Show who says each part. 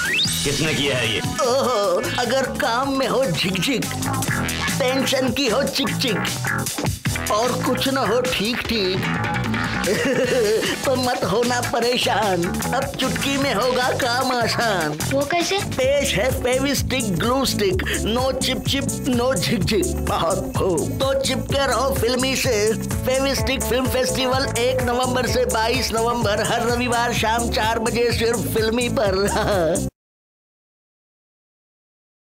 Speaker 1: किसने किया है ये?
Speaker 2: ओहो, अगर काम में हो झिक-झिक, टेंशन की हो चिक-चिक और कुछ न हो ठीक-ठीक तो मत होना परेशान, अब चुटकी में होगा काम आसान।
Speaker 3: वो कैसे?
Speaker 2: पेश है फेविस्टिक ग्लू स्टिक, नो चिप चिप नो झिक झिक, बहुत खूब। तो चिपके रहो फिल्मी से। फेविस्टिक फिल्म फेस्टिवल 1 नवंबर से 22 नवंबर, हर रविवार शाम 4 बजे सिर्फ फिल्मी पर।